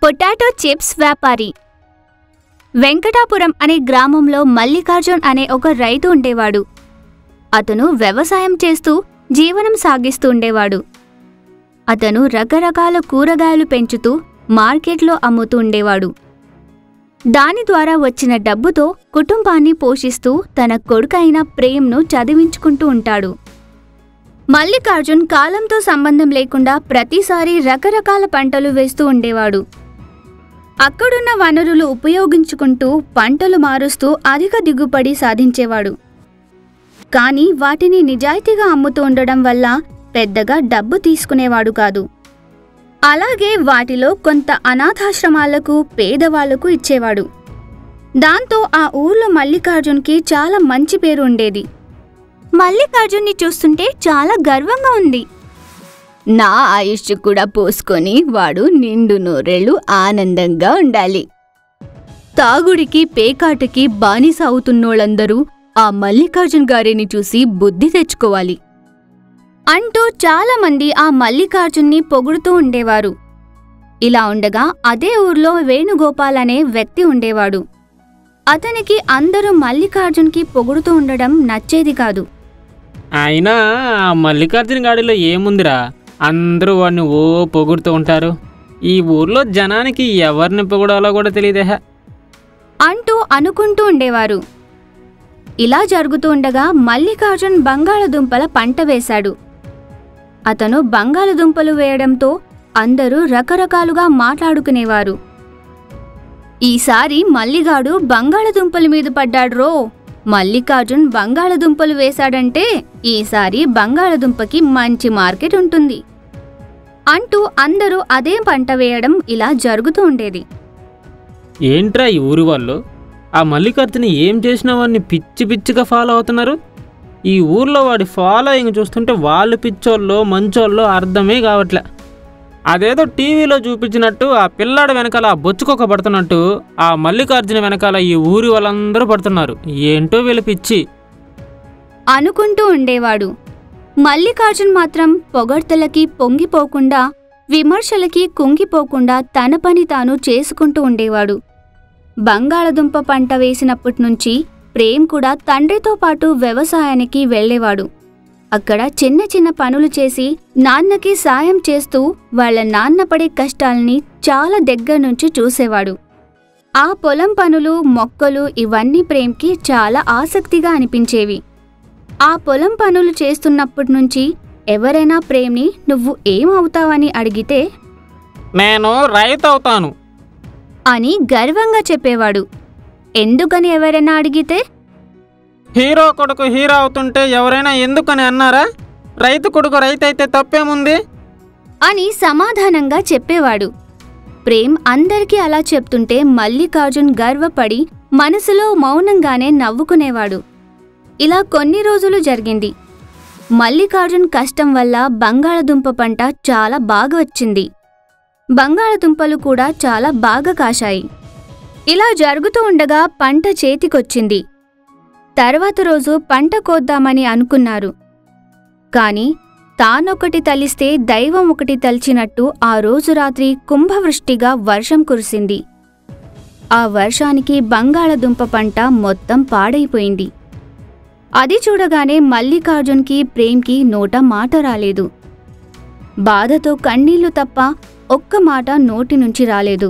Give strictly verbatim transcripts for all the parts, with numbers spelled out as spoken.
Potato chips వ్యాపారి. వెంకటాపురం అనే గ్రామంలో మల్లికార్జున్ అనే ఒక రైతు ఉండేవాడు. అతను వ్యవసాయం చేస్తూ జీవనం సాగిస్తూ ఉండేవాడు. అతను రకరకాల కూరగాయలు పెంచుతూ మార్కెట్లో అమ్ముతూ ఉండేవాడు. దాని ద్వారా వచ్చిన డబ్బుతో కుటుంబాన్ని పోషిస్తూ తన కొడుకైన ప్రేమ్ను చదివించుకుంటూ ఉంటాడు. మల్లికార్జున్ కాలంతో సంబంధం లేకుండా ప్రతిసారి రకరకాల పంటలు వేస్తూ ఉండేవాడు. అక్కడున్న వనరులు ఉపయోగించుకుంటూ పంటలు మారుస్తూ అధిక దిగుబడి సాధించేవాడు. కానీ వాటిని నిజాయితీగా అమ్ముతూ ఉండడం వల్ల పెద్దగా డబ్బు తీసుకునేవాడు కాదు. అలాగే వాటిలో కొంత అనాథాశ్రమాలకు పేదవాళ్లకు ఇచ్చేవాడు. దాంతో ఆ ఊర్లో మల్లికార్జున్కి చాలా మంచి పేరు ఉండేది. మల్లికార్జున్ని చూస్తుంటే చాలా గర్వంగా ఉంది. నా ఆయుష్ కూడా పోసుకొని వాడు నిండు నూరేళ్లు ఆనందంగా ఉండాలి. తాగుడికి పేకాటికి బానిస అవుతున్నోళ్ళందరూ ఆ మల్లికార్జున్ గారిని చూసి బుద్ధి తెచ్చుకోవాలి అంటూ చాలామంది ఆ మల్లికార్జున్ని పొగుడుతూ ఉండేవారు. ఇలా ఉండగా అదే ఊర్లో వేణుగోపాల్ అనే వ్యక్తి ఉండేవాడు. అతనికి అందరూ మల్లికార్జున్కి పొగుడుతూ ఉండడం నచ్చేది కాదు. అయినా ఆ మల్లికార్జున గాడిలో ఏముందిరా, అందరూ వాడిని ఓ పొగుడుతూ ఉంటారు. ఈ ఊర్లో జనానికి ఎవరిని పొగడాలో కూడా తెలియదే అంటూ అనుకుంటూ ఉండేవారు. ఇలా జరుగుతూ ఉండగా మల్లికార్జున్ బంగాళదుంపల పంట వేశాడు. అతను బంగాళదుంపలు వేయడంతో అందరూ రకరకాలుగా మాట్లాడుకునేవారు. ఈసారి మల్లిగాడు బంగాళదుంపల మీద పడ్డాడ్రో, మల్లికార్జున్ బంగాళదుంపలు వేశాడంటే ఈసారి బంగాళదుంపకి మంచి మార్కెట్ ఉంటుంది అంటూ అందరూ అదే పంట వేయడం ఇలా జరుగుతూ ఉండేది. ఏంట్రా ఈ ఊరి వాళ్ళు ఆ మల్లికార్జున ఏం చేసినా వాడిని పిచ్చి పిచ్చిగా ఫాలో అవుతున్నారు. ఈ ఊర్లో వాడి ఫాలోయింగ్ చూస్తుంటే వాళ్ళు పిచ్చోళ్ళో మంచోళ్ళో అర్థమే కావట్లే. అదేదో టీవీలో చూపించినట్టు ఆ పిల్లాడు వెనకాల ఆ బొచ్చుకొక పడుతున్నట్టు ఆ మల్లికార్జున వెనకాల ఈ ఊరి వాళ్ళందరూ పడుతున్నారు. ఏంటో వీళ్ళ పిచ్చి అనుకుంటూ ఉండేవాడు. మల్లికార్జున్ మాత్రం పొగడ్తలకి పొంగిపోకుండా విమర్శలకి కుంగిపోకుండా తన పని తాను చేసుకుంటూ ఉండేవాడు. బంగాళదుంప పంట వేసినప్పటి నుంచి ప్రేమ్ కూడా తండ్రితో పాటు వ్యవసాయానికి వెళ్లేవాడు. అక్కడ చిన్న చిన్న పనులు చేసి నాన్నకి సాయం చేస్తూ వాళ్ల నాన్న పడే కష్టాల్ని చాలా దగ్గర నుంచి చూసేవాడు. ఆ పొలం పనులు మొక్కలు ఇవన్నీ ప్రేమ్కి చాలా ఆసక్తిగా అనిపించేవి. ఆ పొలం పనులు చేస్తున్నప్పటి నుంచి ఎవరైనా ప్రేమ్ని నువ్వు ఏమవుతావని అడిగితే నేను రైతు అవుతాను అని గర్వంగా చెప్పేవాడు. ఎందుకని ఎవరైనా అడిగితే హీరో కొడుకు హీరో అవుతుంటే ఎవరైనా ఎందుకని అన్నారా, రైతు కొడుకు రైతు అయితే తప్పేముంది అని సమాధానంగా చెప్పేవాడు. ప్రేమ్ అందరికీ అలా చెప్తుంటే మల్లికార్జున్ గర్వపడి మనసులో మౌనంగానే నవ్వుకునేవాడు. ఇలా కొన్ని రోజులు జరిగింది. మల్లికార్జున్ కష్టం వల్ల బంగాళదుంప పంట చాలా బాగా వచ్చింది. బంగాళదుంపలు కూడా చాలా బాగా కాశాయి. ఇలా జరుగుతూ ఉండగా పంట చేతికొచ్చింది. తర్వాత రోజు పంట కోద్దామని అనుకున్నారు. కాని తానొకటి తలిస్తే దైవం ఒకటి తలిచినట్టు ఆ రోజు రాత్రి కుంభవృష్టిగా వర్షం కురిసింది. ఆ వర్షానికి బంగాళదుంప పంట మొత్తం పాడైపోయింది. అది చూడగానే మల్లికార్జున్కి ప్రేమ్కి నోట మాట రాలేదు. బాధతో కన్నీళ్లు తప్ప ఒక్క మాట నోటి నుంచి రాలేదు.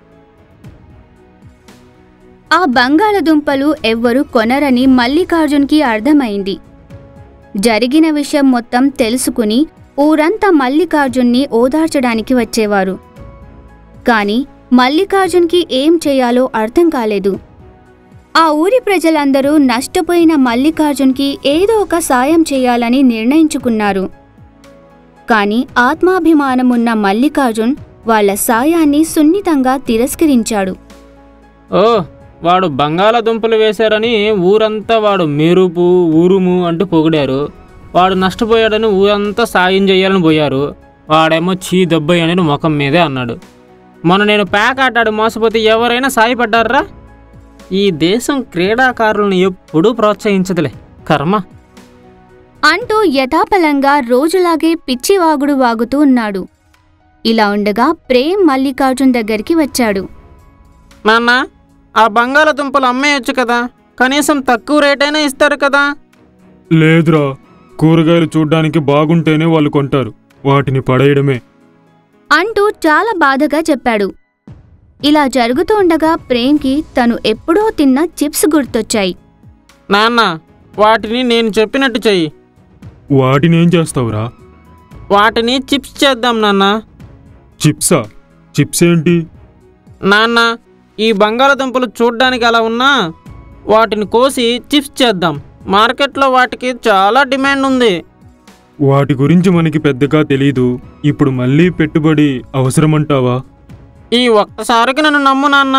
ఆ బంగాళదుంపలు ఎవ్వరూ కొనరని మల్లికార్జున్కి అర్థమైంది. జరిగిన విషయం మొత్తం తెలుసుకుని ఊరంతా మల్లికార్జున్ని ఓదార్చడానికి వచ్చేవారు. కాని మల్లికార్జున్కి ఏం చేయాలో అర్థం కాలేదు. ఆ ఊరి ప్రజలందరూ నష్టపోయిన మల్లికార్జున్కి ఏదో ఒక సాయం చేయాలని నిర్ణయించుకున్నారు. కాని ఆత్మాభిమానమున్న మల్లికార్జున్ వాళ్ల సాయాన్ని సున్నితంగా తిరస్కరించాడు. ఓ వాడు బంగాళదుంపలు వేశారని ఊరంతా వాడు మెరుపు ఉరుము అంటూ పొగిడారు. వాడు నష్టపోయాడని ఊరంతా సాయం చేయాలని పోయారు. వాడేమో చీ దెబ్బయ్యని ముఖం మీదే అన్నాడు. మొన్న నేను ప్యాక్ ఆటాడు మోసపోతే ఎవరైనా సాయపడ్డారా? ఈ దేశం క్రీడాకారులను ఎప్పుడూ ప్రోత్సహించదులే, కర్మ అంటూ యథాపలంగా రోజులాగే పిచ్చివాగుడు వాగుతూ ఉన్నాడు. ఇలా ఉండగా ప్రేమ్ మల్లికార్జున్ దగ్గరికి వచ్చాడు. నాన్న, ఆ బంగాళదుంపలు అమ్మేయచ్చు కదా, కనీసం తక్కువ రేటైనా ఇస్తారు కదా. లేదురా, కూరగాయలు చూడ్డానికి బాగుంటేనే వాళ్ళు కొంటారు, వాటిని పడేయడమే అంటూ చాలా బాధగా చెప్పాడు. ఇలా జరుగుతూ ఉండగా ప్రేమ్కి తను ఎప్పుడో తిన్న చిప్స్ గుర్తొచ్చాయి. నాన్న, వాటిని నేను చెప్పినట్టు చెయ్యి. వాటినేం చేస్తావురా? వాటిని చిప్స్ చేద్దాం నాన్న. చిప్సా? చిప్స్ ఏంటి? నాన్న, ఈ బంగాళదుంపలు చూడ్డానికి అలా ఉన్నా వాటిని కోసి చిప్స్ చేద్దాం. మార్కెట్లో వాటికి చాలా డిమాండ్ ఉంది. వాటి గురించి మనకి పెద్దగా తెలీదు, ఇప్పుడు మళ్ళీ పెట్టుబడి అవసరమంటావా? ఈ ఒక్కసారికి నన్ను నమ్ము నాన్న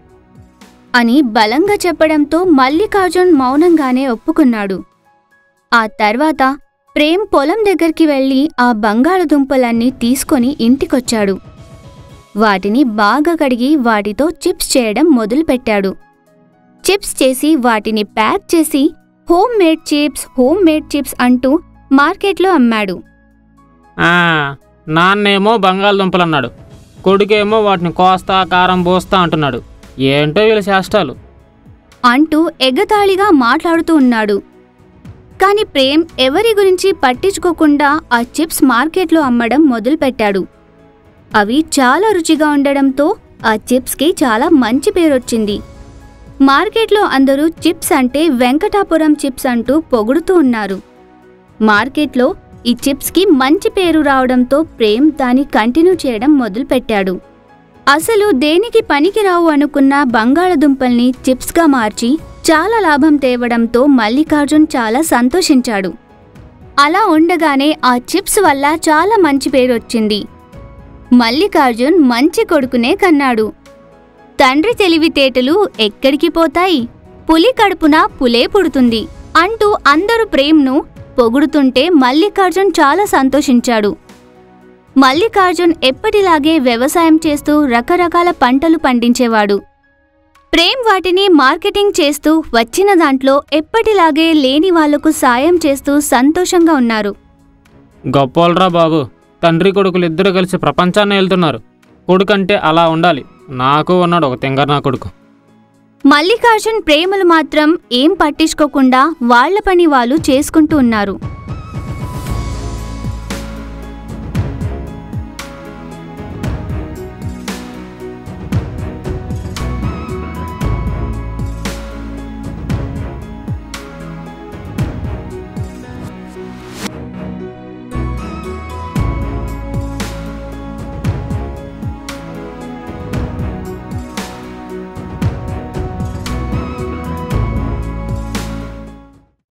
అని బలంగా చెప్పడంతో మల్లికార్జున్ మౌనంగానే ఒప్పుకున్నాడు. ఆ తర్వాత ప్రేమ్ పొలం దగ్గరికి వెళ్ళి ఆ బంగాళదుంపలన్నీ తీసుకొని ఇంటికొచ్చాడు. వాటిని బాగా కడిగి వాటితో చిప్స్ చేయడం మొదలుపెట్టాడు. చిప్స్ చేసి వాటిని ప్యాక్ చేసి home made chips home made chips అంటూ మార్కెట్లో అమ్మాడు. ఆ, నాన్నేమో బంగాళదుంపలు అన్నాడు, కొడుకేమో వాటిని కోస్తా కారం పోస్తా అంటున్నాడు. ఏంటో వీళ్ళ చేష్టాలు అంటూ ఎగతాళిగా మాట్లాడుతూ ఉన్నాడు. కాని ప్రేమ్ ఎవరి గురించి పట్టించుకోకుండా ఆ చిప్స్ మార్కెట్లో అమ్మడం మొదలుపెట్టాడు. అవి చాలా రుచిగా ఉండడంతో ఆ చిప్స్కి చాలా మంచి పేరొచ్చింది. మార్కెట్లో అందరూ చిప్స్ అంటే వెంకటాపురం చిప్స్ అంటూ పొగుడుతూ ఉన్నారు. మార్కెట్లో ఈ చిప్స్కి మంచి పేరు రావడంతో ప్రేమ్ దాన్ని కంటిన్యూ చేయడం మొదలుపెట్టాడు. అసలు దేనికి పనికిరావు అనుకున్న బంగాళదుంపల్ని చిప్స్గా మార్చి చాలా లాభం తేవడంతో మల్లికార్జున్ చాలా సంతోషించాడు. అలా ఉండగానే ఆ చిప్స్ వల్ల చాలా మంచి పేరొచ్చింది. మల్లికార్జున్ మంచి కొడుకునే కన్నాడు. తండ్రి తెలివితేటలు ఎక్కడికి పోతాయి, పులి కడుపున పులే పుడుతుంది అంటూ అందరూ ప్రేమ్ను పొగుడుతుంటే మల్లికార్జున్ చాలా సంతోషించాడు. మల్లికార్జున్ ఎప్పటిలాగే వ్యవసాయం చేస్తూ రకరకాల పంటలు పండించేవాడు. ప్రేమ్ వాటిని మార్కెటింగ్ చేస్తూ వచ్చిన దాంట్లో ఎప్పటిలాగే లేని వాళ్లకు సాయం చేస్తూ సంతోషంగా ఉన్నారు. గొప్పోల్రా బాబు, తండ్రి కొడుకులు ఇద్దరు కలిసి ప్రపంచాన్ని వెళ్తున్నారు. కొడుకంటే అలా ఉండాలి. నాకు ఉన్నాడు ఒక తెంగర్ నా కొడుకు. మల్లికార్జున్ ప్రేమలు మాత్రం ఏం పట్టించుకోకుండా వాళ్ల పని వాళ్ళు చేసుకుంటూ ఉన్నారు.